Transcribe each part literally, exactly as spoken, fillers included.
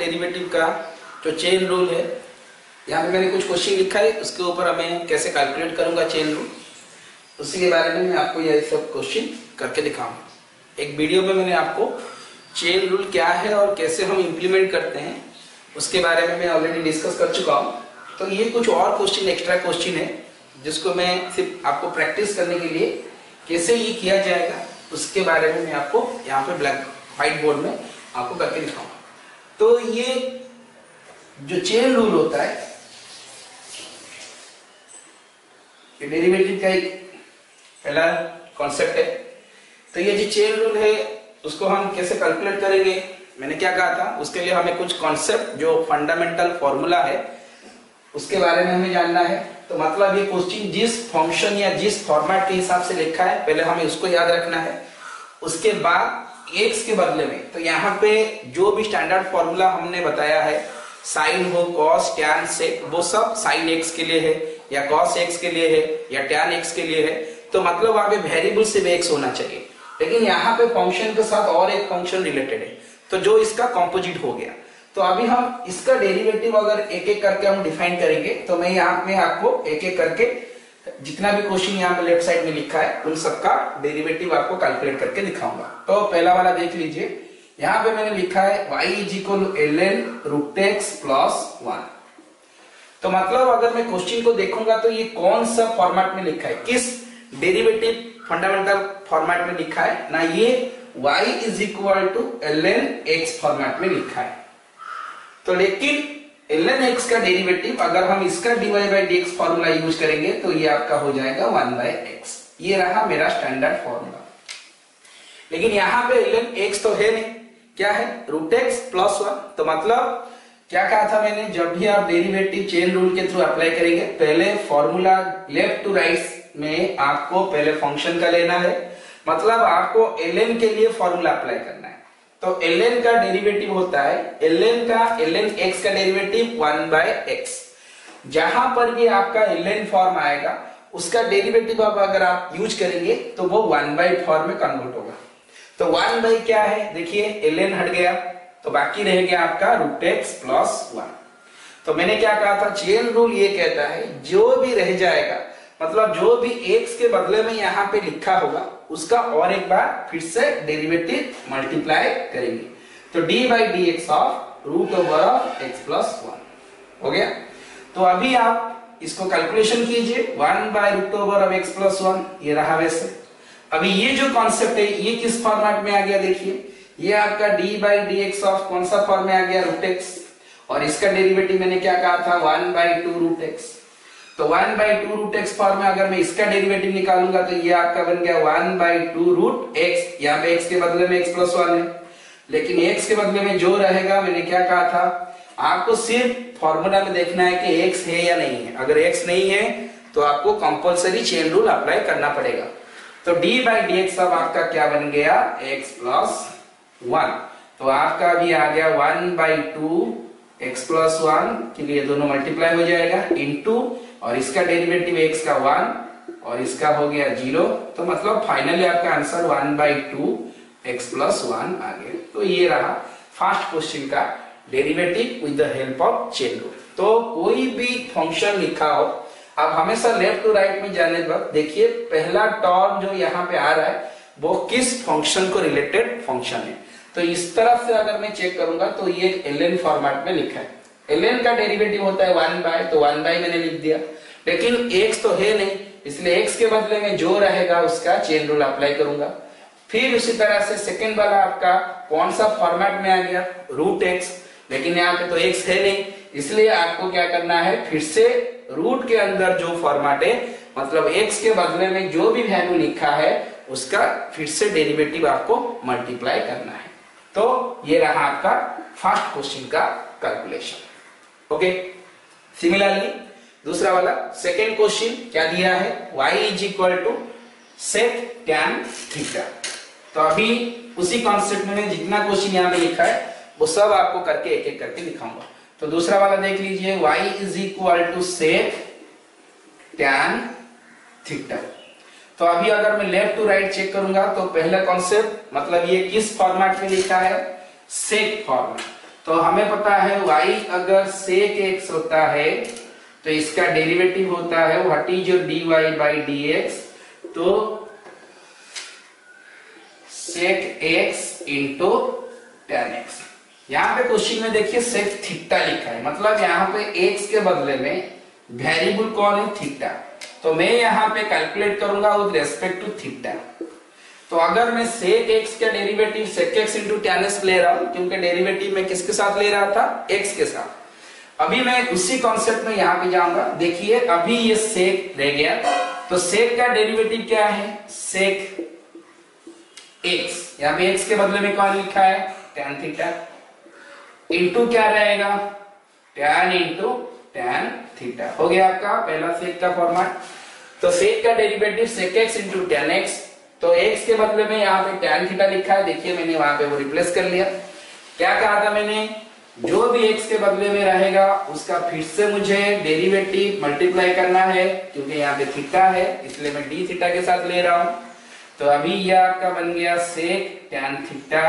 Derivative का जो chain rule है, यहाँ पे मैंने कुछ क्वेश्चन लिखा है, उसके ऊपर हमें कैसे कैलकुलेट करूंगा चेन रूल, उसी के बारे में मैं आपको यह सब क्वेश्चन करके दिखाऊंगा। एक वीडियो में मैंने आपको चेन रूल क्या है और कैसे हम इम्प्लीमेंट करते हैं उसके बारे में मैं ऑलरेडी डिस्कस कर चुका हूँ। तो ये कुछ और क्वेश्चन, एक्स्ट्रा क्वेश्चन है जिसको मैं सिर्फ आपको प्रैक्टिस करने के लिए कैसे ये किया जाएगा उसके बारे में मैं आपको यहाँ पे ब्लैक व्हाइट बोर्ड में आपको करके दिखाऊंगा। तो ये जो चेन रूल होता है, ये डेरिवेटिव का एक पहला कॉन्सेप्ट है। तो ये जो चेन रूल है उसको हम कैसे कैलकुलेट करेंगे, मैंने क्या कहा था, उसके लिए हमें कुछ कॉन्सेप्ट जो फंडामेंटल फॉर्मूला है उसके बारे में हमें जानना है। तो मतलब ये क्वेश्चन जिस फंक्शन या जिस फॉर्मेट के हिसाब से लिखा है पहले हमें उसको याद रखना है। उसके बाद एक्स के बदले में, तो यहाँ पे जो भी स्टैंडर्ड फॉर्मूला हमने बताया है, साइन हो, कॉस, टैन, सेक, वो सब साइन एक्स के लिए है या कॉस एक्स के लिए है या टैन एक्स के लिए है। तो मतलब वहां पे वेरिएबल सिर्फ एक्स होना चाहिए, लेकिन यहाँ पे फंक्शन के साथ और एक फंक्शन रिलेटेड है, तो जो इसका कॉम्पोजिट हो गया। तो अभी हम इसका डेरिवेटिव अगर एक एक करके हम डिफाइन करेंगे, तो मैं यहाँ में आपको एक एक करके जितना भी क्वेश्चन यहाँ पे लेफ्ट साइड में लिखा है उन सबका डेरिवेटिव आपको कैलकुलेट करके दिखाऊंगा। तो पहला वाला देख लीजिए, यहाँ पे मैंने लिखा है y is equal to L N root x plus one. तो मतलब अगर मैं क्वेश्चन को देखूंगा तो ये कौन सा फॉर्मेट में लिखा है, किस डेरिवेटिव फंडामेंटल फॉर्मेट में लिखा है ना, ये y is equal to L N x format में लिखा है। तो लेकिन ln x का डेरिवेटिव अगर हम इसका dy by dx formula use करेंगे तो ये आपका हो जाएगा वन बाय एक्स। ये रहा मेरा स्टैंडर्ड फॉर्मूला। लेकिन यहाँ पे ln x तो है नहीं, क्या है, रूट एक्स प्लस वन। तो मतलब क्या कहा था मैंने, जब भी आप डेरिवेटिव चेन रूल के थ्रू अप्लाई करेंगे पहले फॉर्मूला लेफ्ट टू राइट में आपको पहले फंक्शन का लेना है, मतलब आपको ln के लिए फॉर्मूला अप्लाई करना है। तो ln का डेरिवेटिव होता है, ln का ln x का डेरिवेटिव वन बाय एक्स। जहां पर भी आपका ln फॉर्म आएगा उसका डेरिवेटिव अब अगर आप यूज करेंगे तो वो वन बाय फॉर्म में कन्वर्ट होगा। तो वन बाय क्या है, देखिए ln हट गया तो बाकी रह गया आपका रूट एक्स प्लस वन। तो मैंने क्या कहा था, चेन रूल ये कहता है जो भी रह जाएगा, मतलब जो भी x के बदले में यहाँ पे लिखा होगा उसका और एक बार फिर से डेरिवेटिव मल्टीप्लाई करेंगे। तो d by D x of root over of x plus one हो गया। तो अभी आप इसको कैलकुलेशन कीजिए, one by root over of x plus one ये रहा वैसे। अभी ये जो कॉन्सेप्ट है ये किस फॉर्मेट में आ गया, देखिए ये आपका d by D x of कौन सा फॉर्म में आ गया, रूट एक्स, और इसका डेरिवेटिव मैंने क्या कहा था, one by two root x. तो one by two root x form में अगर मैं इसका डेरिवेटिव निकालूंगा तो ये आपका बन गया one by two root x. यहाँ पे x के बदले में x प्लस वन है, लेकिन x के बदले में जो रहेगा, मैंने क्या कहा था, आपको सिर्फ फॉर्मूला में देखना है कि x है या नहीं है। अगर x नहीं है तो आपको कंपलसरी चेन रूल अप्लाई करना पड़ेगा। तो d बाई डी एक्स अब आपका क्या बन गया, x प्लस वन। तो आपका अभी आ गया one by two x plus one के लिए दोनों मल्टीप्लाई हो जाएगा इनटू, और इसका डेरिवेटिव x का वन और इसका हो गया जीरो। तो मतलब फाइनली आपका answer one by two x plus one आ गया। तो ये रहा फर्स्ट क्वेश्चन का derivative with the help of chain rule. तो कोई भी फंक्शन लिखा हो, आप हमेशा लेफ्ट टू राइट में जाने के बाद देखिए पहला टर्म जो यहाँ पे आ रहा है वो किस फंक्शन को रिलेटेड फंक्शन है। तो इस तरफ से अगर मैं चेक करूंगा तो ये ln फॉर्मेट में लिखा है, ln का डेरिवेटिव होता है वन बाय, तो वन बाय मैंने लिख दिया, लेकिन x तो है नहीं, इसलिए x के बदले में जो रहेगा उसका चेन रूल अप्लाई करूंगा। फिर उसी तरह से सेकंड वाला आपका कौन सा फॉर्मेट में आ गया, रूट x, लेकिन यहाँ पे तो x है नहीं, इसलिए आपको क्या करना है, फिर से रूट के अंदर जो फॉर्मेट है, मतलब x के बदले में जो भी वैल्यू लिखा है उसका फिर से डेरिवेटिव आपको मल्टीप्लाई करना है। तो ये रहा आपका फर्स्ट क्वेश्चन का कैलकुलेशन। ओके, सिमिलरली दूसरा वाला सेकेंड क्वेश्चन क्या दिया है, y is equal to sec tan theta. तो अभी उसी कॉन्सेप्ट में जितना क्वेश्चन यहाँ पे लिखा है वो सब आपको करके एक एक करके दिखाऊंगा। तो दूसरा वाला देख लीजिए, y is equal to sec tan theta. तो अभी अगर मैं लेफ्ट टू राइट चेक करूंगा तो पहला कॉन्सेप्ट, मतलब ये किस फॉर्मेट में लिखा है, सेक फॉर्मेट। तो हमें पता है y अगर sec x होता है तो इसका डेरिवेटिव होता है what is your dy by dx, तो sec x into tan x। यहाँ पे क्वेश्चन में देखिए sec थीटा लिखा है, मतलब यहाँ पे x के बदले में वेरिएबल कौन है, थीटा। तो मैं यहाँ पे कैलकुलेट करूंगा विद रेस्पेक्ट टू थीटा। तो अगर मैं sec x का derivative sec x into tan x ले रहा हूं, क्योंकि डेरिवेटिव मैं किसके साथ ले रहा था, x के साथ। अभी मैं उसी कॉन्सेप्ट में यहाँ पे जाऊंगा। देखिए अभी ये sec रह गया, तो sec का डेरिवेटिव क्या है, sec x, यहाँ पे x के बदले में कौन लिखा है, tan थीटा, इंटू क्या रहेगा, tan इंटू tan थीटा। हो गया आपका पहला sec का फॉर्मेट। तो sec का derivative sec x into tan x, तो x के बदले में यहाँ पे tan थीटा लिखा है, देखिए मैंने वहां पे वो रिप्लेस कर लिया। क्या कहा था मैंने, जो भी x के बदले में रहेगा उसका फिर से मुझे डेरिवेटिव मल्टीप्लाई करना है, क्योंकि यहाँ पे थीटा है इसलिए मैं d थीटा के साथ ले रहा हूं। तो अभी यह आपका बन गया sec tan थीटा,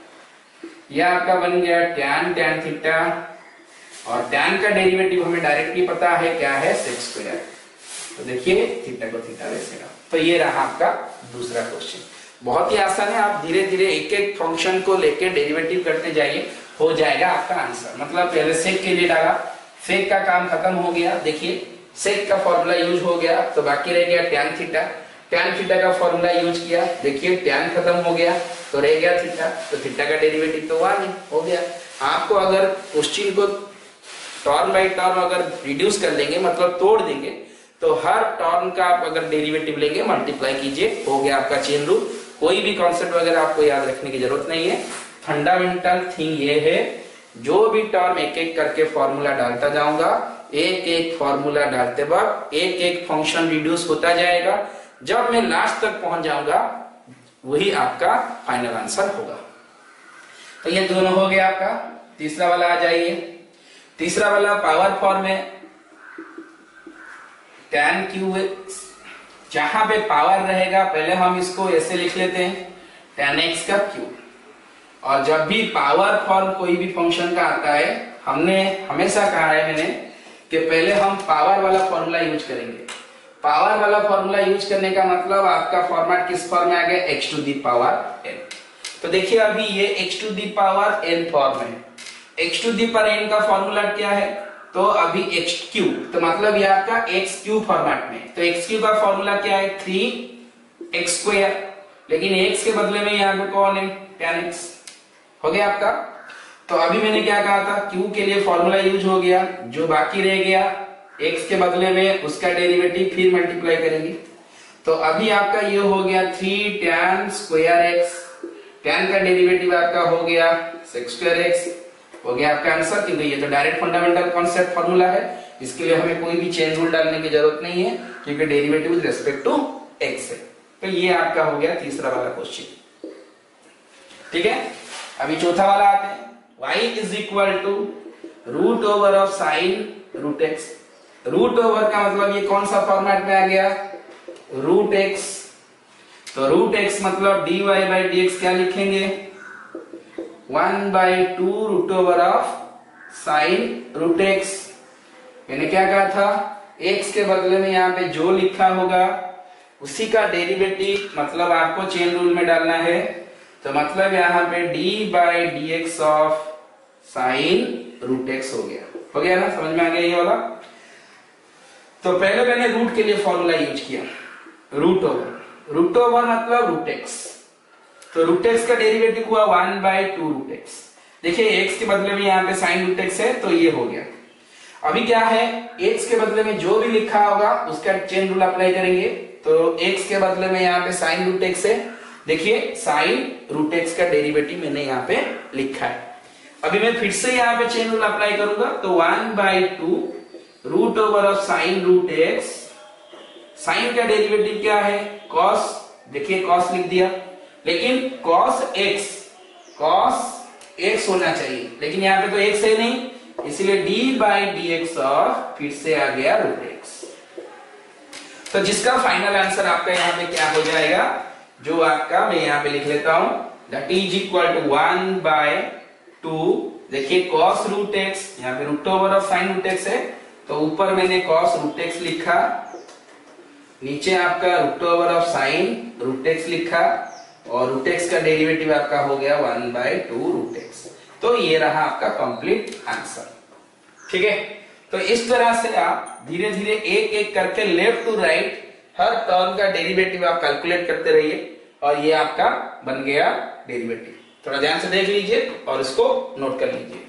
यह आपका बन गया tan tan थीटा, और tan का डेरिवेटिव हमें डायरेक्टली पता है क्या है, sec स्क्वायर। तो देखिए थीटा को थीटा वैसे। तो ये रहा आपका दूसरा क्वेश्चन, बहुत ही आसान है। आप धीरे धीरे एक एक फंक्शन को लेके डेरिवेटिव करते जाइए, हो जाएगा आपका आंसर। मतलब पहले सेक के लिए डाला, सेक का काम खत्म हो गया, देखिए सेक का फॉर्मूला यूज हो गया, तो बाकी रह गया tan थीटा। tan थीटा का फॉर्मूला यूज किया, देखिए tan खत्म हो गया, तो रह गया थीटा, तो थीटा का डेरिवेटिव तो वन ही हो गया। आपको अगर क्वेश्चन को टर्म बाय टर्म अगर रिड्यूस कर लेंगे, मतलब तोड़ देंगे, तो हर टर्म का आप अगर डेरिवेटिव लेंगे मल्टीप्लाई कीजिए, हो गया आपका चेन रूल। कोई भी कॉन्सेप्ट वगैरह आपको याद रखने की जरूरत नहीं है। फंडामेंटल थिंग ये है, जो भी टर्म एक एक करके फॉर्मूला डालता जाऊंगा, एक एक फॉर्मूला डालते वक्त एक एक फंक्शन रिड्यूस होता जाएगा, जब मैं लास्ट तक पहुंच जाऊंगा वही आपका फाइनल आंसर होगा। तो ये दोनों हो गया आपका। तीसरा वाला आ जाइए। तीसरा वाला पावर फॉर्म है tan क्यू एक्स, जहां पे पावर रहेगा पहले हम इसको ऐसे लिख लेते हैं tan x का क्यूब। और जब भी पावर फॉर्म कोई भी फंक्शन का आता है, हमने हमेशा कहा है मैंने कि पहले हम पावर वाला फॉर्मूला यूज करेंगे। पावर वाला फॉर्मूला यूज करने का मतलब आपका फॉर्मेट किस फॉर्म में आ गया, x to the power n। तो देखिए अभी ये x to the power n form है। x to the power n का फॉर्मूला क्या है, तो अभी x क्यूब, तो मतलब ये आपका x क्यूब फॉर्मेट में। तो x क्यूब का फॉर्मूला क्या है, थ्री एक्स स्क्वायर, लेकिन x के बदले में यहाँ पे कौन है, tan x। हो गया आपका। तो अभी मैंने क्या कहा था, q के लिए फॉर्मूला यूज हो गया, जो बाकी रह गया x के बदले में उसका डेरिवेटिव फिर मल्टीप्लाई करेंगे। तो अभी आपका ये हो गया three tan square x, tan का डेरिवेटिव आपका हो गया sec स्क्वायर x। हो गया आपका आंसर, क्योंकि ये तो डायरेक्ट फंडामेंटल कॉन्सेप्ट फॉर्मूला है, इसके लिए हमें कोई भी चेन रूल डालने की जरूरत नहीं है, क्योंकि derivative with respect to x है। तो ये आपका हो गया तीसरा वाला क्वेश्चन। ठीक है, अभी चौथा वाला आते हैं। y is equal to root over of sine root x. Root over का मतलब ये कौन सा फॉर्मेट में आ गया, रूट एक्स। तो रूट एक्स मतलब dy बाई dx क्या लिखेंगे, one by two root over of sine root x. मैंने क्या कहा था, x के बदले में यहाँ पे जो लिखा होगा उसी का डेरिवेटिव मतलब आपको चेन रूल में डालना है। तो मतलब यहाँ पे d by D x of sine root x हो गया। हो गया ना, समझ में आ गया ये वाला। तो पहले मैंने रूट के लिए फॉर्मूला यूज किया, रूट ओवर। रूट ओवर मतलब रूट एक्स, तो रूट एक्स का डेरिवेटिव हुआ one by two root x. देखिए x के बदले में यहाँ पे साइन रूट एक्स है, तो ये हो गया। अभी क्या है, x के बदले में जो भी लिखा होगा उसका चेन रूल अप्लाई करेंगे। तो x के बदले में यहाँ पे साइन रूट एक्स है, देखिए साइन रूट एक्स का डेरिवेटिव मैंने यहाँ पे लिखा है। अभी मैं फिर से यहाँ पे चेन रूल अप्लाई करूंगा, तो one by two root over of sine root x. Sine का डेरिवेटिव क्या है, कॉस। देखिए कॉस लिख दिया, लेकिन कॉस एक्स, कॉस एक्स होना चाहिए, लेकिन यहाँ पे तो एक्स है नहीं, इसलिए d by D x of फिर से आ गया रूट एक्स। तो जिसका फाइनल आंसर आपका यहाँ पे क्या हो जाएगा, जो आपका मैं यहाँ पे लिख लेता हूं, that is equal to one by two देखिए कॉस रूट एक्स, यहाँ पे root over of sine root x है, तो ऊपर मैंने कॉस रूट एक्स लिखा, नीचे आपका root over of sine root x लिखा, और रूट एक्स का डेरिवेटिव आपका हो गया one by two root x. तो ये रहा आपका कंप्लीट आंसर। ठीक है, तो इस तरह से आप धीरे धीरे एक एक करके लेफ्ट टू राइट हर टर्म का डेरिवेटिव आप कैलकुलेट करते रहिए, और ये आपका बन गया डेरिवेटिव। थोड़ा ध्यान से देख लीजिए और इसको नोट कर लीजिए।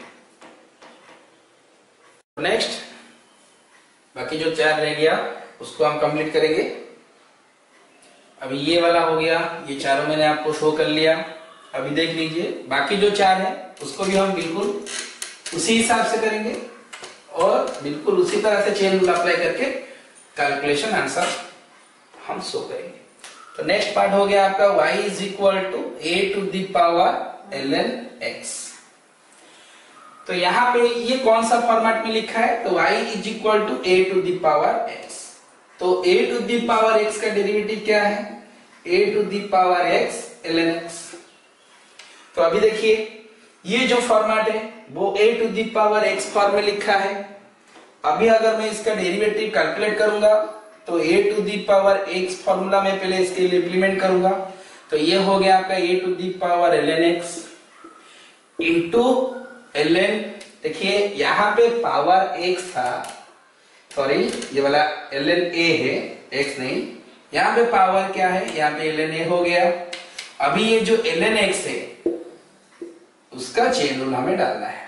नेक्स्ट बाकी जो चार रह गया उसको हम कंप्लीट करेंगे। अभी ये वाला हो गया, ये चारों मैंने आपको शो कर लिया। अभी देख लीजिए बाकी जो चार है उसको भी हम बिल्कुल उसी हिसाब से करेंगे, और बिल्कुल उसी तरह से चेन रूल अप्लाई करके कैलकुलेशन आंसर हम शो करेंगे। तो नेक्स्ट पार्ट हो गया आपका y is equal to a to the power l N x. तो यहाँ पे ये कौन सा फॉर्मेट में लिखा है, तो y is equal to a to the power x। तो a to the power x का डेरिवेटिव क्या है, a to the power x ln x। तो अभी देखिए ये जो फॉर्मेट है वो a to the power x form में लिखा है। अभी अगर मैं इसका डेरिवेटिव कैलकुलेट करूंगा तो a to the power x formula में पहले इसके लिए इंप्लीमेंट करूंगा। तो ये हो गया आपका a to the power ln x into ln, देखिए यहाँ पे पावर x था, सॉरी ये वाला ln a है, x नहीं, यहाँ पे पावर क्या है, यहाँ पे ln a हो गया। अभी ये जो ln x है उसका चेन रूल हमें डालना है,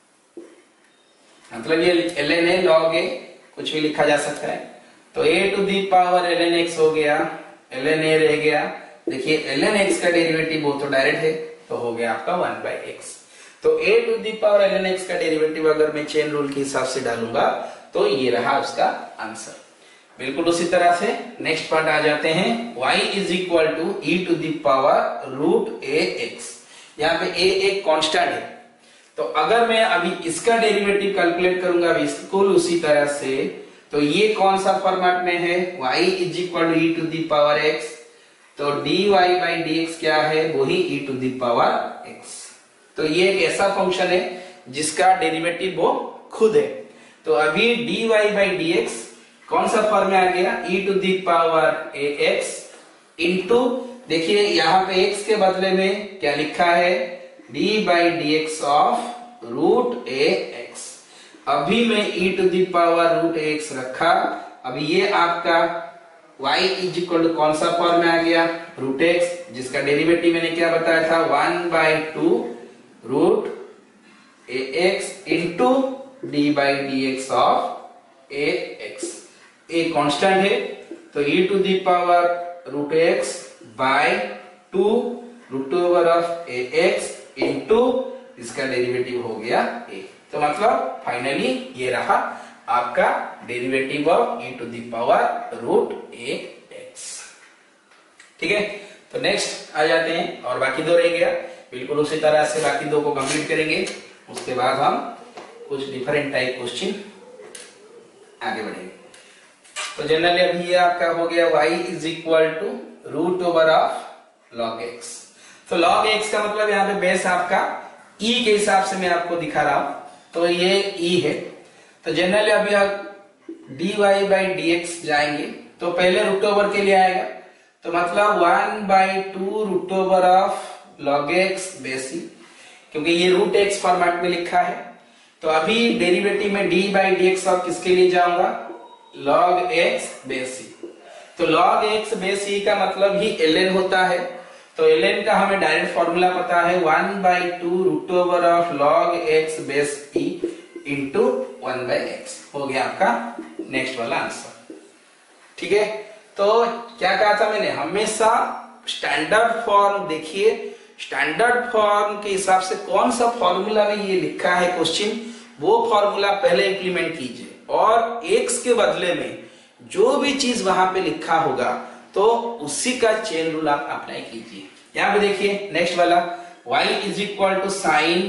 मतलब ये ln a log a कुछ भी लिखा जा सकता है। तो a to the power ln x हो गया, ln a रह गया। देखिए ln x का डेरिवेटिव वो तो डायरेक्ट है, तो हो गया आपका वन बाई एक्स। तो a to the power ln x का डेरिवेटिव अगर मैं चेन रूल के हिसाब से डालूंगा तो ये रहा उसका आंसर। बिल्कुल उसी तरह से नेक्स्ट पार्ट आ जाते हैं, y is equal to e to the power root a x. यहाँ पे a एक कांस्टेंट है, तो अगर मैं अभी इसका डेरिवेटिव कैलकुलेट करूंगा बिल्कुल उसी तरह से, तो ये कौन सा फॉर्मेट में है, y is equal to e to the power x। तो dy बाई dx क्या है, वही e to the power x। तो ये एक ऐसा फंक्शन है जिसका डेरिवेटिव वो खुद है। तो अभी dy बाई dx कौन सा फॉर्म में आ गया, e to the power ax into, देखिए यहाँ पे x के बदले में क्या लिखा है, d by D x of root a x. अभी मैं e to the power root a x रखा। अभी ये आपका y इज इक्वल टू कौन सा फॉर्म में आ गया, रूट एक्स, जिसका डेरिवेटिव मैंने क्या बताया था, one by two root a x into d by D x of a x. A constant है, तो e to the power root x by two root over of a x into इसका derivative हो गया a। तो मतलब finally ये रहा आपका derivative of e to the power root a x. ठीक है, तो नेक्स्ट आ जाते हैं, और बाकी दो रह गया। बिल्कुल उसी तरह से बाकी दो को कंप्लीट करेंगे, उसके बाद हम कुछ डिफरेंट टाइप क्वेश्चन आगे बढ़ेंगे। तो जनरली अभी ये आपका हो गया y is equal to root over of log x. तो लॉग एक्स का मतलब यहाँ पे बेस आपका e के हिसाब से मैं आपको दिखा रहा हूं, तो ये e है। तो जनरली अभी आप dy बाई dx जाएंगे तो पहले रूट ओवर के लिए आएगा, तो मतलब one by two root over of log x base e, क्योंकि ये रूट एक्स फॉर्मेट में लिखा है। तो अभी डेरिवेटिव में d बाई डी एक्स और किसके लिए जाऊंगा, लॉग एक्स बेस ई। तो लॉग एक्स बेस ई का मतलब ही ln होता है, तो ln का हमें डायरेक्ट फॉर्मूला पता है, one by two root over of log x base e into one by x. हो गया आपका नेक्स्ट वाला आंसर। ठीक है, तो क्या कहा था मैंने, हमेशा स्टैंडर्ड फॉर्म देखिए, स्टैंडर्ड फॉर्म के हिसाब से कौन सा फॉर्मूला में ये लिखा है क्वेश्चन, वो फॉर्मूला पहले इंप्लीमेंट कीजिए, और एक्स के बदले में जो भी चीज वहां पे लिखा होगा तो उसी का चेन रूल आप अप्लाई कीजिए। यहां पे देखिए नेक्स्ट वाला, y is equal to sine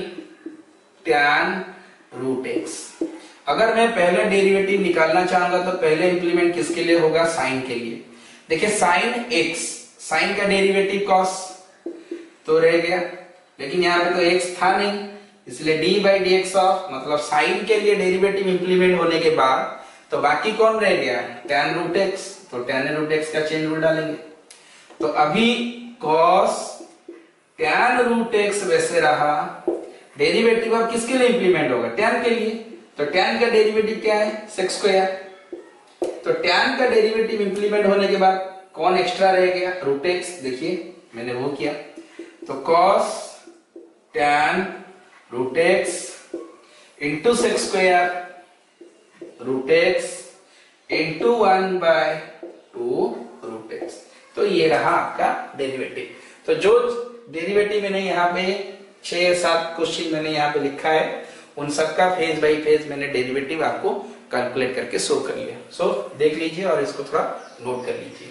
tan root x. अगर मैं पहले डेरिवेटिव निकालना चाहूंगा तो पहले इंप्लीमेंट किसके लिए होगा, साइन के लिए। देखिए साइन एक्स, साइन का डेरिवेटिव कॉस तो रह गया, लेकिन यहाँ पे तो x था नहीं, इसलिए d by D x of, मतलब साइन के लिए डेरिवेटिव इंप्लीमेंट होने के बाद तो बाकी कौन रह गया, tan रूट एक्स, तो tan रूट एक्स का चेन रूल डालेंगे। तो अभी cos tan रूट एक्स वैसे रहा, डेरिवेटिव अब किसके लिए इंप्लीमेंट होगा, tan के लिए, तो tan का डेरिवेटिव क्या है, sec स्क्वायर। तो tan का डेरिवेटिव इंप्लीमेंट होने के बाद कौन एक्स्ट्रा रह गया, रूट एक्स। देखिए मैंने वो किया, तो cos tan root x into sec square root x into one by two root x. तो ये रहा आपका डेरिवेटिव। तो जो डेरिवेटिव मैंने यहाँ पे छह सात क्वेश्चन मैंने यहाँ पे लिखा है, उन सबका फेज बाय फेज मैंने डेरिवेटिव आपको कैलकुलेट करके शो कर लिया। सो देख लीजिए और इसको थोड़ा नोट कर लीजिए।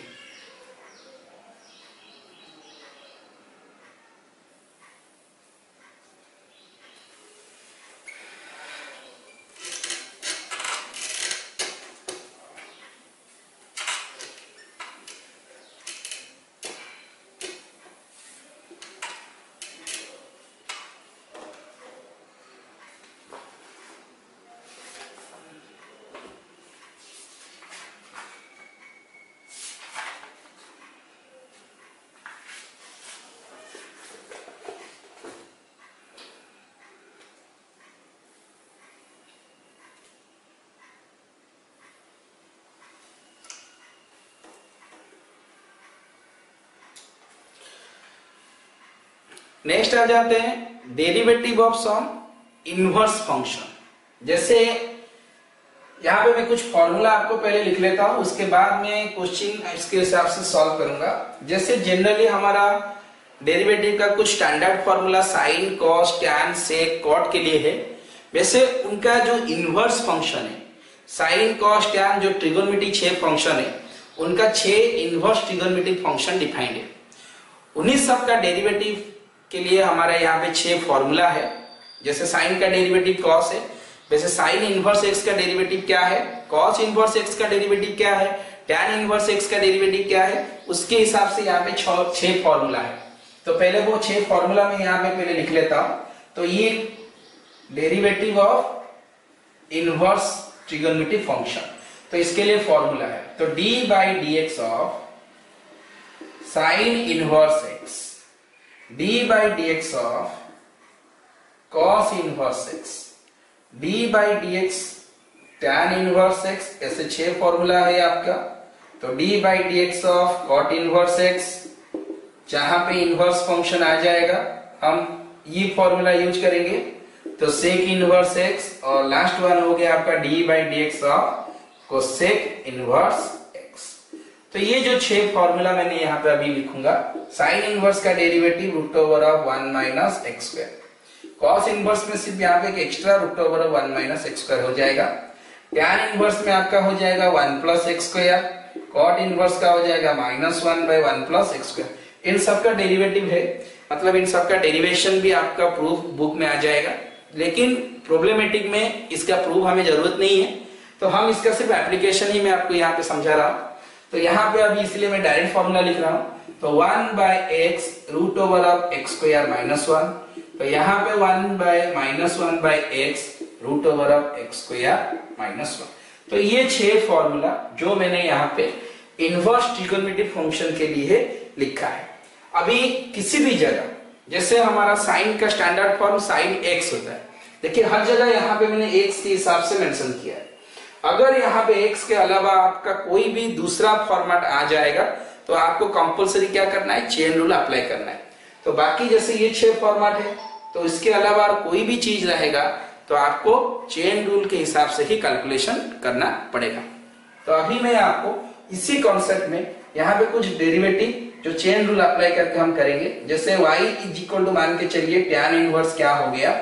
नेक्स्ट आ जाते हैं derivative of some inverse function. जैसे यहाँ पे मैं कुछ फॉर्मूला आपको पहले लिख लेता हूँ, उसके बाद में क्वेश्चन इसके हिसाब से सॉल्व करूंगा। जैसे जनरली हमारा डेरिवेटिव का कुछ standard formula sine, cos, tan, sec, cot के लिए है, वैसे उनका जो इनवर्स फंक्शन है, साइन, कॉस, टैन जो ट्रिगोनोमेट्रिक छह फंक्शन है, उनका छह इनवर्स ट्रिगोनोमेट्रिक फंक्शन डिफाइंड है। उन्हीं सब का डेरिवेटिव के लिए हमारे यहाँ पे छह फॉर्मूला है। जैसे साइन का डेरिवेटिव कॉस है, वैसे साइन इनवर्स एक्स का डेरिवेटिव क्या है, कॉस इनवर्स एक्स का डेरिवेटिव क्या है, टैन इनवर्स एक्स का डेरिवेटिव क्या है, उसके हिसाब से यहाँ पे छह फॉर्मूला है। तो पहले वो छह फॉर्मूला में यहाँ पे पहले लिख लेता हूं। तो ये derivative of inverse trigonometric function, तो इसके लिए फॉर्मूला है, तो d by D x of sine inverse x, d by dx of cos inverse x, d by dx tan inverse x, ऐसे छह फॉर्मूला है आपका। तो d by dx of cot inverse x, जहां पे इनवर्स फंक्शन आ जाएगा हम ये फॉर्मूला यूज करेंगे, तो sec इनवर्स x, और लास्ट वन हो गया आपका d by dx of cosec inverse x। तो ये जो छह फॉर्मूला मैंने यहाँ पे अभी लिखूंगा, साइन इनवर्स का derivative root over of one minus x square, cos inverse में सिर्फ यहाँ पे एक extra root over of one minus x square हो जाएगा, टैन इनवर्स में आपका हो जाएगा one plus x square, cot inverse का हो जाएगा minus one by one plus x square. इन सब का डेरिवेटिव है, मतलब इन सब का डेरिवेशन भी आपका प्रूफ बुक में आ जाएगा, लेकिन प्रॉब्लमेटिक में इसका प्रूफ हमें जरूरत नहीं है, तो हम इसका सिर्फ एप्लीकेशन ही मैं आपको यहाँ पे समझा रहा हूँ। तो यहाँ पे अभी इसलिए मैं डायरेक्ट फॉर्मूला लिख रहा हूँ, तो one by x root over of x square minus one, तो यहाँ पे one by minus one by x root over of x square minus one. तो ये छह फॉर्मूला जो मैंने यहाँ पे इनवर्स ट्रिगोनोमेट्रिक फंक्शन के लिए लिखा है। अभी किसी भी जगह, जैसे हमारा साइन का स्टैंडर्ड फॉर्म साइन एक्स होता है, देखिए हर जगह यहाँ पे मैंने एक्स के हिसाब से मेंशन किया है। अगर यहाँ पे x के अलावा आपका कोई भी दूसरा फॉर्मेट आ जाएगा तो आपको कंपलसरी क्या करना है, चेन रूल अप्लाई करना है। तो बाकी जैसे ये छह फॉर्मेट है, तो इसके अलावा कोई भी चीज रहेगा तो आपको चेन रूल के हिसाब से ही कैलकुलेशन करना पड़ेगा। तो अभी मैं आपको इसी कॉन्सेप्ट में यहाँ पे कुछ डेरिवेटिव जो चेन रूल अप्लाई करके हम करेंगे। जैसे y इज इक्वल टू मान के चलिए टैन इनवर्स क्या हो गया,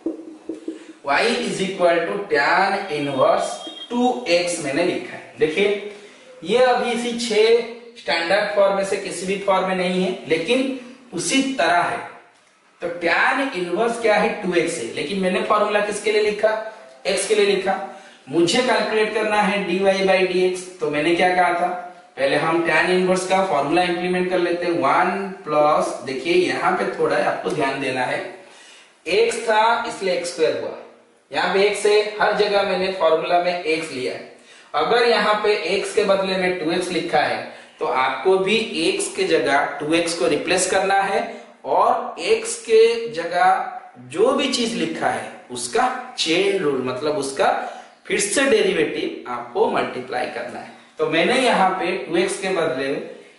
y is equal to tan inverse two x मैंने लिखा है। देखिए ये अभी इसी छह स्टैंडर्ड फॉर्म में से किसी भी फॉर्म में नहीं है, लेकिन उसी तरह है। तो टैन इनवर्स क्या है, टू एक्स है, लेकिन मैंने फॉर्मूला किसके लिए लिखा, x के लिए लिखा। मुझे कैलकुलेट करना है dy बाई डी एक्स, तो मैंने क्या कहा था, पहले हम टैन इनवर्स का फॉर्मूला इंप्लीमेंट कर लेते हैं। वन प्लस, देखिए यहाँ पे थोड़ा आपको ध्यान देना है, एक्स था इसलिए एक्स स्क्वायर हुआ। यहाँ पे एक्स है, हर जगह मैंने फॉर्मूला में एक्स लिया है। अगर यहाँ पे एक्स के बदले में टू एक्स लिखा है तो आपको भी एक्स के जगह टू एक्स को रिप्लेस करना है और एक्स के जगह जो भी चीज लिखा है उसका चेन रूल मतलब उसका फिर से डेरिवेटिव आपको मल्टीप्लाई करना है। तो मैंने यहाँ पे टू एक्स के बदले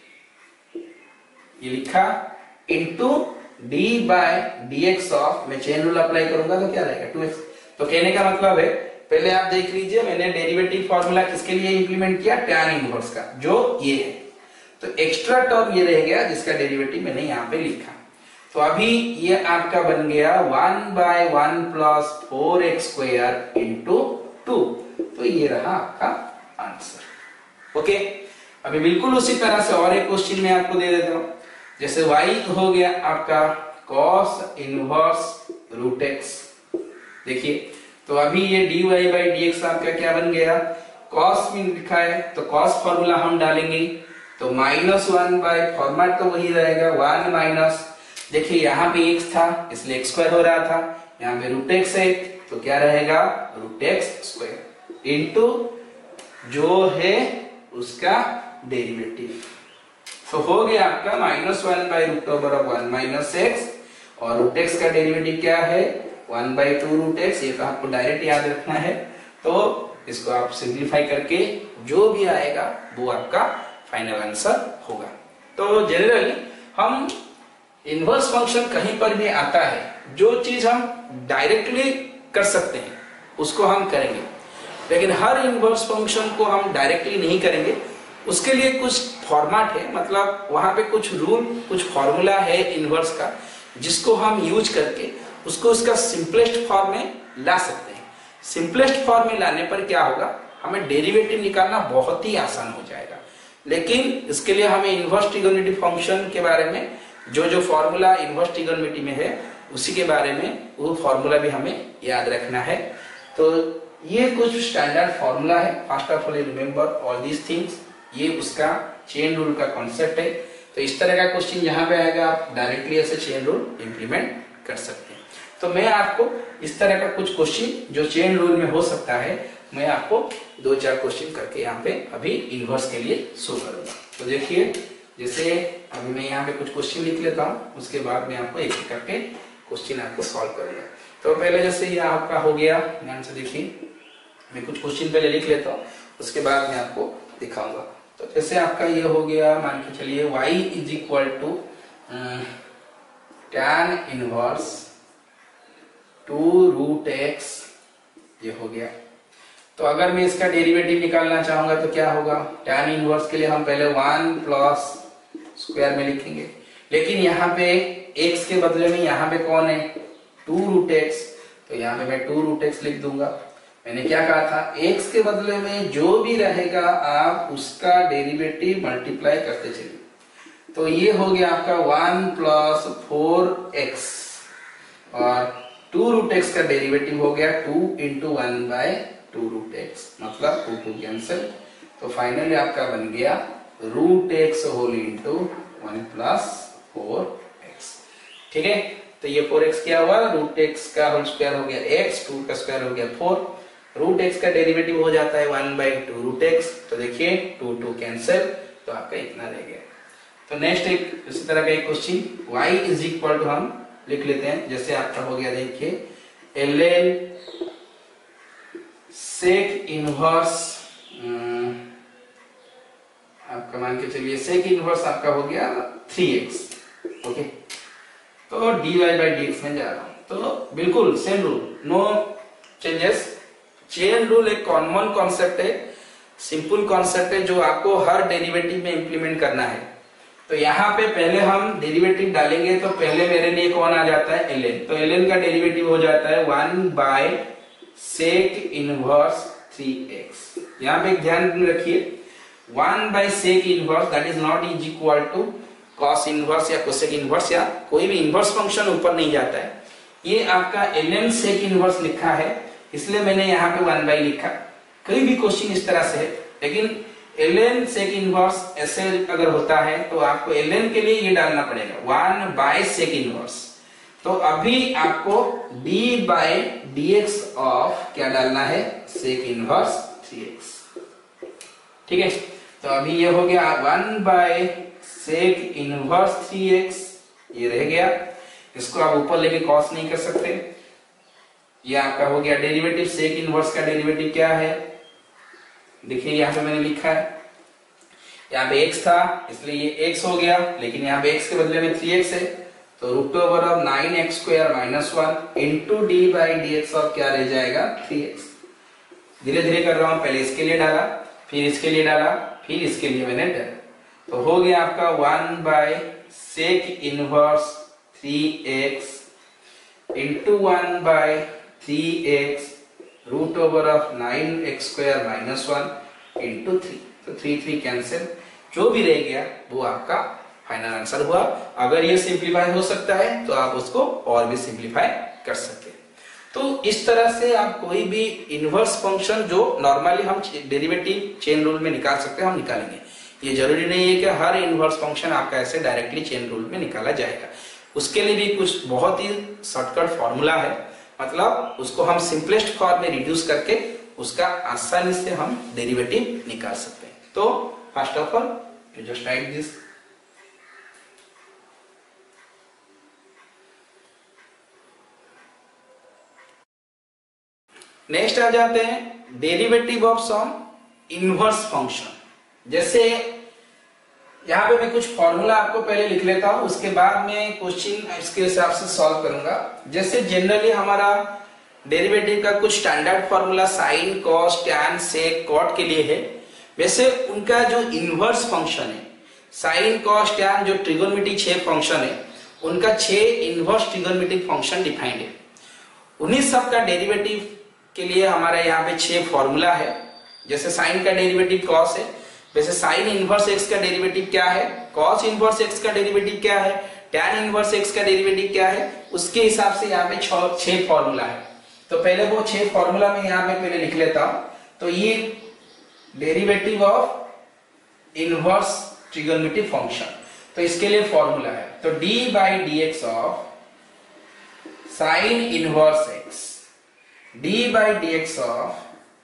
ये लिखा into d by d x of, मैं चेन रूल अप्लाई करूंगा तो क्या रहेगा टू एक्स। तो कहने का मतलब है पहले आप देख लीजिए मैंने डेरिवेटिव फॉर्मूला किसके लिए इंप्लीमेंट किया, टैन इनवर्स का, जो ये है। तो एक्स्ट्रा टर्म ये रह गया जिसका डेरिवेटिव मैंने यहाँ पे लिखा। तो अभी ये आपका बन गया one by one plus four x square into two. तो ये रहा आपका आंसर। ओके, अभी बिल्कुल उसी तरह से और एक क्वेश्चन में आपको दे देता हूं। जैसे y हो गया आपका cos इनवर्स रूट एक्स। देखिए तो अभी ये dy बाई डी एक्स आपका क्या बन गया, cos में लिखा है तो cos फॉर्मूला हम डालेंगे तो माइनस वन बाय फॉर्मेट तो वही रहेगा वन माइनस, देखिए यहाँ पे x था इसलिए एक्स स्क्वायर हो रहा था, यहाँ पे रूट एक्स है तो क्या रहेगा रूट एक्स स्क्वायर इंटू जो है उसका डेरिवेटिव। तो हो गया आपका minus one by root over of one minus x और रूट एक्स का डेरिवेटिव क्या है one by two root x. ये तो आपको डायरेक्ट याद रखना है। तो इसको आप सिंप्लीफाई करके जो भी आएगा वो आपका फाइनल आंसर होगा। तो जनरली हम इनवर्स फंक्शन कहीं पर भी आता है, जो चीज हम डायरेक्टली कर सकते हैं उसको हम करेंगे, लेकिन हर इनवर्स फंक्शन को हम डायरेक्टली नहीं करेंगे। उसके लिए कुछ फॉर्मेट है, मतलब वहां पे कुछ रूल कुछ फॉर्मूला है इनवर्स का जिसको हम यूज करके उसको उसका सिंपलेस्ट फॉर्म में ला सकते हैं। सिंपलेस्ट फॉर्म में लाने पर क्या होगा, हमें डेरिवेटिव निकालना बहुत ही आसान हो जाएगा। लेकिन इसके लिए हमें इनवर्स ट्रिगोनोमेट्री फंक्शन के बारे में जो जो फॉर्मूला इनवर्स ट्रिगोनोमेट्री में है उसी के बारे में वो फॉर्मूला भी हमें याद रखना है। तो ये कुछ स्टैंडर्ड फॉर्मूला है। First of all remember all these things, ये उसका चेन रूल का कॉन्सेप्ट है। तो इस तरह का क्वेश्चन जहां पे आएगा आप डायरेक्टली ऐसे चेन रूल इंप्लीमेंट कर सकते हैं। तो मैं आपको इस तरह का कुछ क्वेश्चन जो चेन रूल में हो सकता है मैं आपको दो चार क्वेश्चन करके यहाँ पे अभी इनवर्स के लिए शो करूंगा। तो देखिए जैसे अभी मैं यहाँ पे कुछ क्वेश्चन लिख लेता हूँ, उसके बाद मैं आपको एक एक करके क्वेश्चन आपको सॉल्व करूंगा। तो पहले जैसे ये आपका हो गया, ध्यान से देखिए मैं कुछ क्वेश्चन पहले लिख लेता हूँ उसके बाद मैं आपको दिखाऊंगा। तो जैसे आपका ये हो गया, मान के चलिए y is equal to tan inverse two root x, ये हो गया। तो अगर मैं इसका डेरिवेटिव निकालना चाहूंगा तो क्या होगा, टैन इनवर्स के लिए हम पहले वन प्लस स्क्वायर में लिखेंगे, लेकिन यहाँ पे x के बदले में यहाँ पे कौन है टू रूट एक्स, तो यहाँ पे मैं टू रूट एक्स लिख दूंगा। मैंने क्या कहा था, x के बदले में जो भी रहेगा आप उसका डेरिवेटिव मल्टीप्लाई करते चलिए। तो ये हो गया आपका वन प्लस फोर एक्स और टू रूट एक्स का डेरिवेटिव हो गया two into one by two root x, मतलब टू टू कैंसिल। तो फाइनली आपका बन गया root x whole into one plus four x. ठीक है, तो ये फोर एक्स क्या हुआ, रूट एक्स का होल स्क्वायर हो गया एक्स, टू का स्क्वायर हो गया फोर, रूट एक्स का डेरिवेटिव हो जाता है one by two root x. तो देखिए टू टू कैंसिल, तो आपका इतना रह गया। तो नेक्स्ट एक इसी तरह का एक question y is equal to हम लिख लेते हैं। जैसे आपका हो गया देखिए एल एन सेक इनवर्स, आपका मान के चलिए सेक इनवर्स आपका हो गया थ्री एक्स। ओके, तो d y by D x में जा रहा हूं, तो बिल्कुल same rule, no changes. Chain rule एक कॉमन कॉन्सेप्ट है, सिंपल कॉन्सेप्ट है जो आपको हर डेरिवेटिव में इंप्लीमेंट करना है। तो यहाँ पे पहले हम डेरिवेटिव डालेंगे तो पहले मेरे लिए कौन आ जाता है एल एन, तो एल एन का डेरिवेटिव हो जाता है one by sec inverse three x. यहाँ पे एक ध्यान रखिए, one by sec inverse that is not is equal to cos inverse या कोसेक इनवर्स या कोई भी इनवर्स फंक्शन ऊपर नहीं जाता है। ये आपका एल एन सेक इनवर्स लिखा है इसलिए मैंने यहाँ पे वन बाई लिखा। कई भी क्वेश्चन इस तरह से है, लेकिन एल एन सेक इनवर्स ऐसे अगर होता है तो आपको एल एन के लिए ये डालना पड़ेगा वन बाय सेक इनवर्स। तो अभी आपको d by D x of क्या डालना है, सेक इनवर्स थ्री एक्स। ठीक है, तो अभी ये हो गया one by sec inverse three x, ये रह गया। इसको आप ऊपर लेके कॉस नहीं कर सकते। ये आपका हो गया डेरिवेटिव। सेक इनवर्स का डेरिवेटिव क्या है, देखिए यहाँ पे मैंने लिखा है, यहाँ पे x था इसलिए ये x हो गया, लेकिन यहाँ पे x के बदले में थ्री एक्स है, तो root over of nine x square minus one into d by D x of क्या रह जाएगा, थ्री एक्स। धीरे धीरे कर रहा हूं, पहले इसके लिए डाला, फिर इसके लिए डाला, फिर इसके लिए मैंने डाला, तो हो गया आपका one by sec inverse three x into one by three x root over of nine x square minus one into three. तो थ्री थ्री कैंसिल, जो भी रह गया वो आपका फाइनल आंसर हुआ। अगर ये सिंप्लीफाई हो सकता है तो आप उसको और भी सिंप्लीफाई कर सकते हैं। तो इस तरह से आप कोई भी इनवर्स फंक्शन जो नॉर्मली हम डेरिवेटिव चेन रूल में निकाल सकते हैं, हम निकालेंगे। ये जरूरी नहीं है कि हर इनवर्स फंक्शन आपका ऐसे डायरेक्टली चेन रूल में निकाला जाएगा। उसके लिए भी कुछ बहुत ही शॉर्टकट फॉर्मूला है, मतलब उसको हम सिंपलेस्ट फॉर्म में रिड्यूस करके उसका आसानी से हम डेरिवेटिव निकाल सकते हैं। तो first of all you just write this. Next आ जाते हैं derivative of some inverse function. जैसे यहां पे मैं कुछ फॉर्मूला आपको पहले लिख लेता हूं, उसके बाद में क्वेश्चन इसके हिसाब से सॉल्व करूंगा। जैसे जनरली हमारा डेरिवेटिव का कुछ standard formula sine, cos, tan, sec, cot के लिए है, वैसे उनका जो इनवर्स फंक्शन है, साइन, कॉस, टैन जो ट्रिगोनोमेट्रिक छह फंक्शन है, उनका छह इनवर्स ट्रिगोनोमेट्रिक फंक्शन डिफाइंड है। उन्हीं सब का डेरिवेटिव के लिए हमारे यहाँ पे छह फॉर्मूला है। जैसे साइन का डेरिवेटिव कॉस है, वैसे साइन इनवर्स एक्स का डेरिवेटिव क्या है, कॉस इनवर्स एक्स का डेरिवेटिव क्या है, टैन इनवर्स एक्स का डेरिवेटिव क्या है, उसके हिसाब से यहाँ पे छह फॉर्मूला है। तो पहले वो छह फॉर्मूला में यहाँ पे पहले लिख लेता हूं। तो ये derivative of inverse trigonometric function, तो इसके लिए फॉर्मूला है, तो d by D x of sine inverse x, d by D x of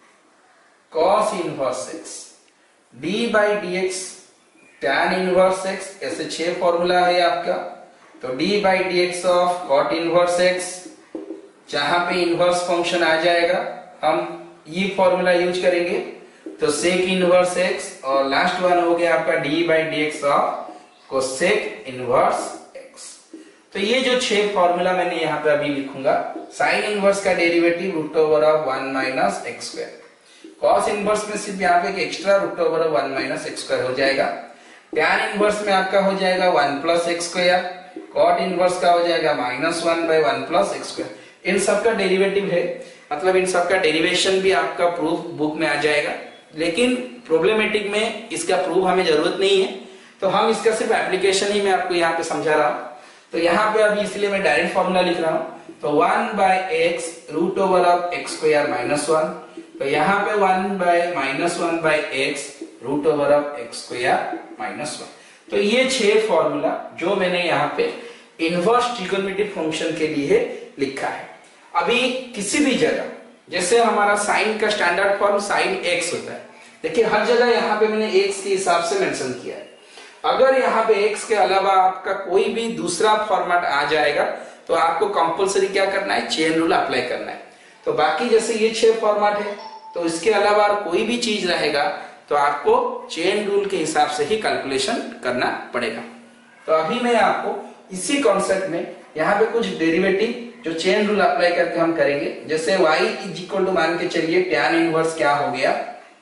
cos inverse x, d by D x tan inverse x, ऐसे छह फॉर्मूला है आपका। तो d by D x of cot inverse x, जहां पे inverse function आ जाएगा हम ये फॉर्मूला यूज करेंगे, तो सेक इनवर्स एक्स, और लास्ट वन हो गया आपका d by D x of cosec inverse x. तो ये जो छह फॉर्मूला मैंने यहाँ पे अभी लिखूंगा, साइन इनवर्स का derivative root over of one minus x square, cos inverse में सिर्फ यहाँ पे एक extra root over of one minus x square हो जाएगा, टैन इनवर्स में आपका हो जाएगा one plus x square, cot inverse का हो जाएगा minus one by one plus x square. इन सब का डेरिवेटिव है, मतलब इन सब का डेरिवेशन भी आपका प्रूफ बुक में आ जाएगा, लेकिन प्रॉब्लमेटिक में इसका प्रूफ हमें जरूरत नहीं है, तो हम इसका सिर्फ एप्लीकेशन ही मैं आपको यहाँ पे समझा रहा हूँ। तो यहाँ पे अभी इसलिए मैं डायरेक्ट फॉर्मूला लिख रहा हूँ, तो one by x root over of x square minus one, तो यहाँ पे one by minus one by x root over of x square minus one. तो ये छह फॉर्मूला जो मैंने यहाँ पे इनवर्स ट्रिगोनोमेट्रिक फंक्शन के लिए लिखा है। अभी किसी भी जगह, जैसे हमारा साइन का स्टैंडर्ड फॉर्म साइन एक्स होता है, देखिए हर जगह यहाँ पे मैंने एक्स के हिसाब से मेंशन किया है। अगर यहाँ पे एक्स के अलावा आपका कोई भी दूसरा फॉर्मेट आ जाएगा तो आपको कंपलसरी क्या करना है, चेन रूल अप्लाई करना है। तो बाकी जैसे ये छह फॉर्मेट है, तो इसके अलावा कोई भी चीज रहेगा तो आपको चेन रूल के हिसाब से ही कैलकुलेशन करना पड़ेगा। तो अभी मैं आपको इसी कॉन्सेप्ट में यहाँ पे कुछ डेरिवेटिव जो चेन रूल अप्लाई करके हम करेंगे। जैसे y इज इक्वल टू मान के चलिए टैन इनवर्स क्या हो गया,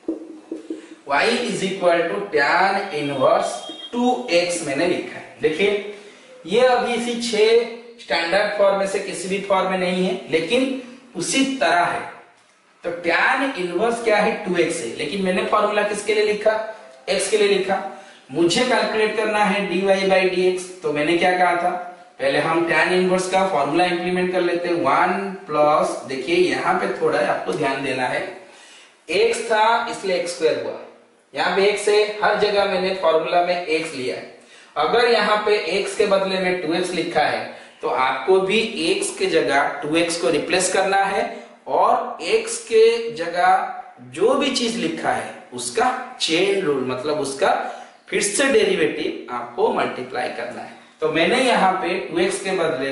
y is equal to tan inverse two x मैंने लिखा है। देखिए ये अभी इसी छह स्टैंडर्ड फॉर्म में से किसी भी फॉर्म में नहीं है, लेकिन उसी तरह है। तो टैन इनवर्स क्या है, टू एक्स है, लेकिन मैंने फॉर्मूला किसके लिए लिखा, x के लिए लिखा। मुझे कैलकुलेट करना है dy बाई डी एक्स, तो मैंने क्या कहा था, पहले हम टैन इनवर्स का फॉर्मूला इंप्लीमेंट कर लेते हैं। वन प्लस, देखिए यहाँ पे थोड़ा आपको ध्यान देना है, x था इसलिए एक्स स्क्वायर हुआ, यहाँ पे x है, हर जगह मैंने फॉर्मूला में x लिया है। अगर यहाँ पे x के बदले में टू एक्स लिखा है तो आपको भी x के जगह टू एक्स को रिप्लेस करना है और x के जगह जो भी चीज लिखा है उसका चेन रूल मतलब उसका फिर से डेरिवेटिव आपको मल्टीप्लाई करना है। तो मैंने यहाँ पे टू एक्स के बदले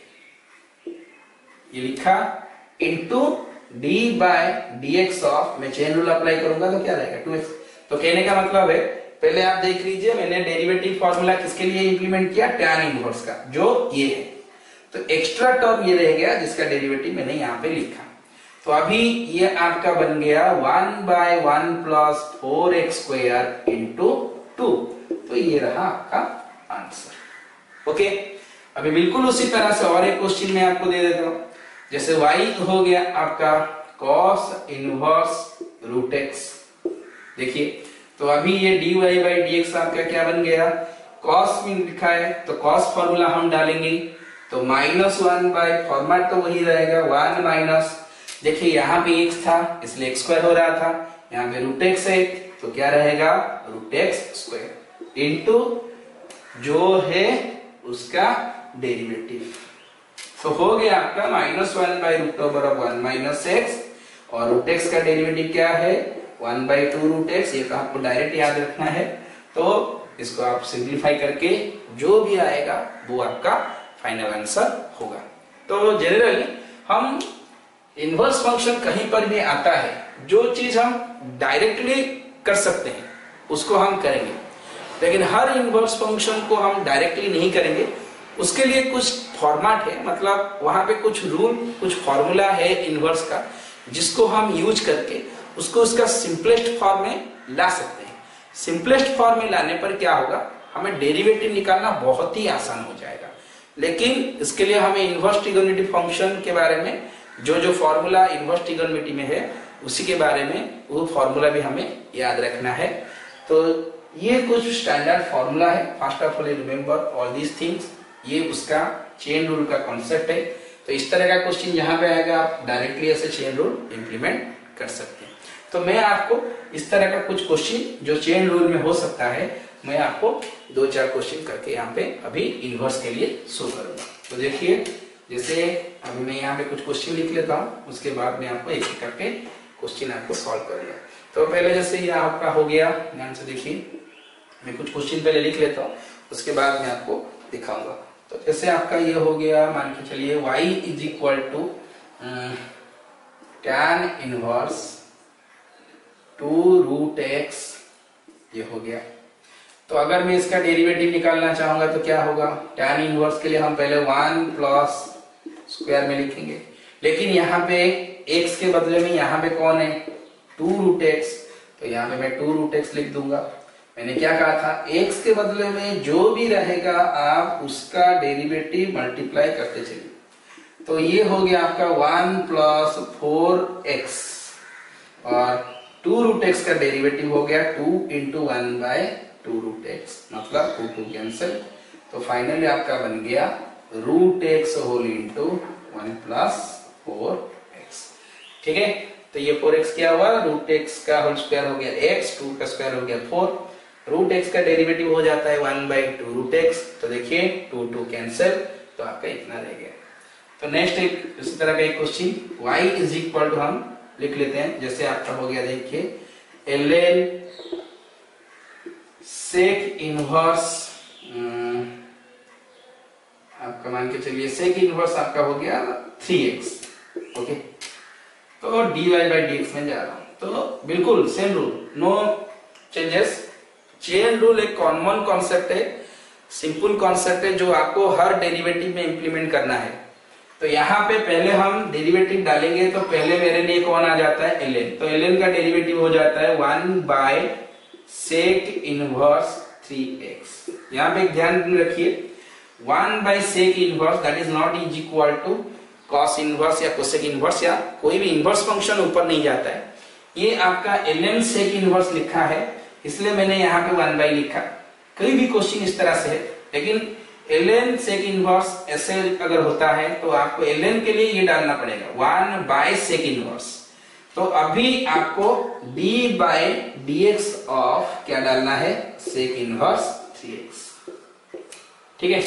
ये लिखा into d by d x of, मैं चेन रूल अप्लाई करूंगा तो क्या रहेगा टू एक्स। तो कहने का मतलब है पहले आप देख लीजिए मैंने डेरिवेटिव फॉर्मूला किसके लिए इंप्लीमेंट किया, टैन इनवर्स का, जो ये है। तो एक्स्ट्रा टर्म ये रह गया जिसका डेरिवेटिव मैंने यहाँ पे लिखा। तो अभी ये आपका बन गया one by one plus four x square into two. तो ये रहा आपका आंसर। ओके, अभी बिल्कुल उसी तरह से और एक क्वेश्चन मैं आपको दे देता हूं। जैसे y हो गया आपका cos इनवर्स रूट एक्स। देखिए तो अभी ये dy बाई dx आपका क्या बन गया, cos में लिखा है तो cos फॉर्मूला हम डालेंगे तो माइनस वन बाई फॉर्मेट तो वही रहेगा वन माइनस, देखिए यहाँ पे x था इसलिए एक्स स्क्वायर हो रहा था, यहाँ पे रूट एक्स है तो क्या रहेगा रूट एक्स स्क्वायर इंटू जो है उसका डेरिवेटिव। तो हो गया आपका minus one by root over of one minus x और रूट एक्स का डेरिवेटिव क्या है one by two root x. ये तो आपको डायरेक्ट याद रखना है। तो इसको आप सिंप्लीफाई करके जो भी आएगा वो आपका फाइनल आंसर होगा। तो जनरली हम इनवर्स फंक्शन कहीं पर भी आता है, जो चीज हम डायरेक्टली कर सकते हैं उसको हम करेंगे, लेकिन हर इनवर्स फंक्शन को हम डायरेक्टली नहीं करेंगे। उसके लिए कुछ फॉर्मेट है, मतलब वहां पे कुछ रूल कुछ फॉर्मूला है इनवर्स का जिसको हम यूज करके उसको उसका सिंपलेस्ट फॉर्म में ला सकते हैं। सिंपलेस्ट फॉर्म में लाने पर क्या होगा, हमें डेरिवेटिव निकालना बहुत ही आसान हो जाएगा। लेकिन इसके लिए हमें इनवर्स ट्रिगोनोमेट्रिक फंक्शन के बारे में जो जो फॉर्मूला इनवर्स ट्रिगोनोमेट्री में है उसी के बारे में वो फॉर्मूला भी हमें याद रखना है। तो ये कुछ स्टैंडर्ड फॉर्मूला है। First of all remember all these things. ये उसका चेन रूल का कॉन्सेप्ट है। तो इस तरह का क्वेश्चन जहां पे आएगा आप डायरेक्टली ऐसे चेन रूल इंप्लीमेंट कर सकते हैं। तो मैं आपको इस तरह का कुछ क्वेश्चन जो चेन रूल में हो सकता है मैं आपको दो चार क्वेश्चन करके यहाँ पे अभी इनवर्स के लिए शो करूंगा। तो देखिए जैसे अभी मैं यहाँ पे कुछ क्वेश्चन लिख लेता हूँ, उसके बाद मैं आपको एक एक करके क्वेश्चन आपको सॉल्व करूंगा। तो पहले जैसे ये आपका हो गया, ध्यान से देखिए मैं कुछ क्वेश्चन पहले लिख लेता हूँ उसके बाद मैं आपको दिखाऊंगा। तो जैसे आपका ये हो गया, मान के चलिए y is equal to tan inverse two root x, ये हो गया। तो अगर मैं इसका डेरिवेटिव निकालना चाहूंगा तो क्या होगा, टैन इनवर्स के लिए हम पहले वन प्लस स्क्वायर में लिखेंगे, लेकिन यहाँ पे x के बदले में यहाँ पे कौन है टू रूट एक्स, तो यहाँ पे मैं टू रूट एक्स लिख दूंगा। मैंने क्या कहा था, x के बदले में जो भी रहेगा आप उसका डेरिवेटिव मल्टीप्लाई करते चलिए। तो ये हो गया आपका वन प्लस फोर एक्स और टू रूट एक्स का डेरिवेटिव हो गया two into one by two root x, मतलब टू टू कैंसिल। तो फाइनली आपका बन गया root x whole into one plus four x. ठीक है, तो ये फोर एक्स क्या हुआ, रूट एक्स का होल स्क्वायर हो गया एक्स, टू का स्क्वायर हो गया फोर, रूट एक्स का डेरिवेटिव हो जाता है one by two root x. तो देखिए टू टू कैंसिल, तो आपका इतना रह गया। तो नेक्स्ट एक इसी तरह का एक question y is equal to हम लिख लेते हैं। जैसे आपका हो गया देखिए एल एल सेक इनवर्स, आपका मान के चलिए सेक इनवर्स आपका हो गया थ्री एक्स। ओके, तो dy बाई डी एक्स में जा रहा हूं, तो बिल्कुल same rule, no changes. Chain rule एक कॉमन कॉन्सेप्ट है, सिंपल कॉन्सेप्ट है जो आपको हर डेरिवेटिव में इंप्लीमेंट करना है। तो यहाँ पे पहले हम डेरिवेटिव डालेंगे तो पहले मेरे लिए कौन आ जाता है ln, तो ln का डेरिवेटिव हो जाता है one by sec inverse three x. यहाँ पे एक ध्यान रखिए one by sec inverse that is not is equal to cos inverse या कोसेक इनवर्स या कोई भी इनवर्स फंक्शन ऊपर नहीं जाता है। ये आपका ln सेक इनवर्स लिखा है इसलिए मैंने यहाँ पे वन बाई लिखा। कई भी क्वेश्चन इस तरह से है, लेकिन ln सेक इनवर्स ऐसे अगर होता है तो आपको ln के लिए ये डालना पड़ेगा वन बाय सेक इनवर्स। तो अभी आपको d बाय dx ऑफ क्या डालना है, सेक इनवर्स थ्री एक्स। ठीक है,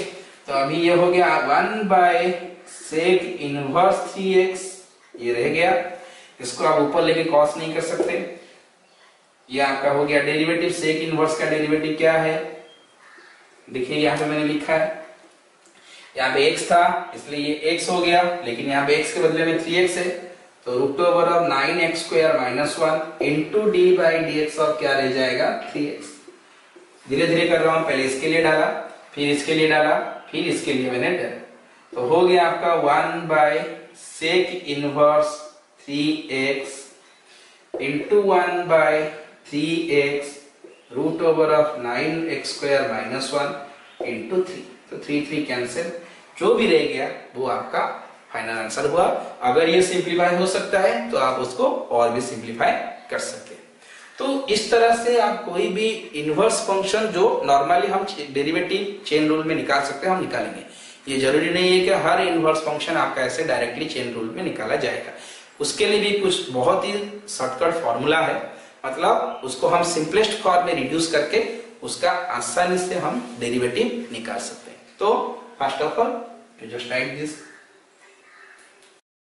तो अभी ये हो गया one by sec inverse three x, ये रह गया। इसको आप ऊपर लेके कॉस नहीं कर सकते। ये आपका हो गया डेरिवेटिव। सेक इनवर्स का डेरिवेटिव क्या है, देखिए यहाँ पे मैंने लिखा है, यहाँ पे x था इसलिए ये x हो गया, लेकिन यहाँ पे x के बदले में थ्री एक्स है, तो root over of nine x square minus one into d by D x और क्या रह जाएगा थ्री एक्स। धीरे धीरे कर रहा हूं, पहले इसके लिए डाला, फिर इसके लिए डाला, फिर इसके लिए मैंने डाला, तो हो गया आपका one by sec inverse three x into one by three x root over of nine x square minus one into three. तो थ्री थ्री कैंसिल, जो भी रह गया वो आपका फाइनल आंसर हुआ। अगर ये सिंप्लीफाई हो सकता है तो आप उसको और भी सिंप्लीफाई कर सकते हैं। तो इस तरह से आप कोई भी इनवर्स फंक्शन जो नॉर्मली हम डेरिवेटिव चेन रूल में निकाल सकते हैं, हम निकालेंगे। ये जरूरी नहीं है कि हर इनवर्स फंक्शन आपका ऐसे डायरेक्टली चेन रूल में निकाला जाएगा। उसके लिए भी कुछ बहुत ही शॉर्टकट फॉर्मूला है, मतलब उसको हम सिंपलेस्ट फॉर्म में रिड्यूस करके उसका आसानी से हम डेरिवेटिव निकाल सकते हैं। तो first of all you just write this